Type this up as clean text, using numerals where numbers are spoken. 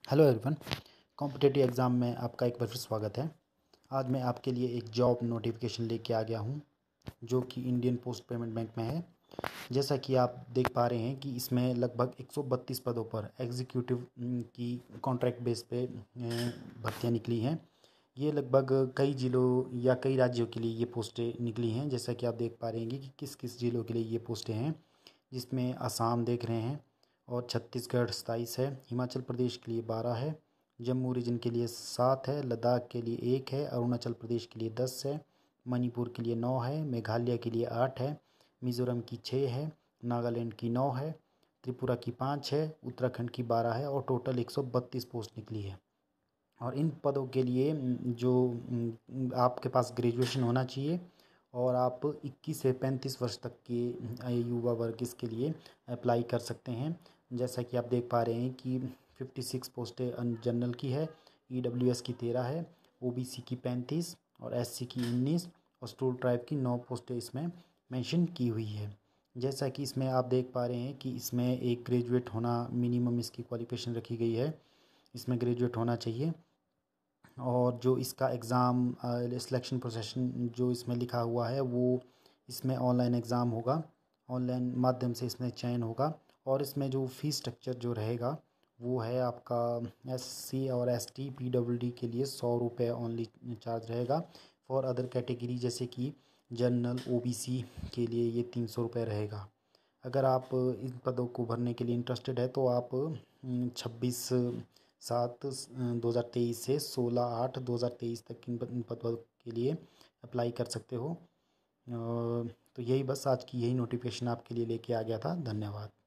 Hello everyone. Competitive exam में आपका एक बार फिर स्वागत है। आज मैं आपके लिए एक जॉब नोटिफिकेशन लेके आ गया हूँ जो कि इंडियन पोस्ट पेमेंट बैंक में है। जैसा कि आप देख पा रहे हैं कि इसमें लगभग 132 पदों पर एग्जीक्यूटिव की कॉन्ट्रैक्ट बेस पे भर्तियाँ निकली हैं। ये लगभग कई ज़िलों या कई राज्यों के लिए ये पोस्टें निकली हैं। जैसा कि आप देख पा रहे हैं कि किस किस ज़िलों के लिए ये पोस्टें हैं, जिसमें असम देख रहे हैं और छत्तीसगढ़ 27 है, हिमाचल प्रदेश के लिए 12 है, जम्मू रीजन के लिए 7 है, लद्दाख के लिए 1 है, अरुणाचल प्रदेश के लिए 10 है, मणिपुर के लिए 9 है, मेघालय के लिए 8 है, मिज़ोरम की 6 है, नागालैंड की 9 है, त्रिपुरा की 5 है, उत्तराखंड की 12 है और टोटल 132 पोस्ट निकली है। और इन पदों के लिए जो आपके पास ग्रेजुएशन होना चाहिए और आप 21 से 35 वर्ष तक के युवा वर्ग इसके लिए अप्लाई कर सकते हैं। जैसा कि आप देख पा रहे हैं कि 56 पोस्टें जनरल की है, EWS की 13 है, OBC की 35 और SC की 19 और स्टूल ट्राइब की 9 पोस्टें इसमें मेंशन की हुई है। जैसा कि इसमें आप देख पा रहे हैं कि इसमें एक ग्रेजुएट होना मिनिमम इसकी क्वालिफिकेशन रखी गई है, इसमें ग्रेजुएट होना चाहिए। और जो इसका एग्ज़ाम सिलेक्शन प्रोसेशन जो इसमें लिखा हुआ है वो इसमें ऑनलाइन एग्ज़ाम होगा, ऑनलाइन माध्यम से इसमें चयन होगा। और इसमें जो फ़ीस स्ट्रक्चर जो रहेगा वो है आपका SC और ST PWD के लिए 100 रुपये ओनली चार्ज रहेगा। फॉर अदर कैटेगरी जैसे कि जनरल OBC के लिए ये 300 रुपये रहेगा। अगर आप इन पदों को भरने के लिए इंटरेस्टेड है तो आप 26/7/2023 से 16/8/2023 तक इन पदों के लिए अप्लाई कर सकते हो। तो यही बस आज की यही नोटिफिकेशन आपके लिए लेके आ गया था। धन्यवाद।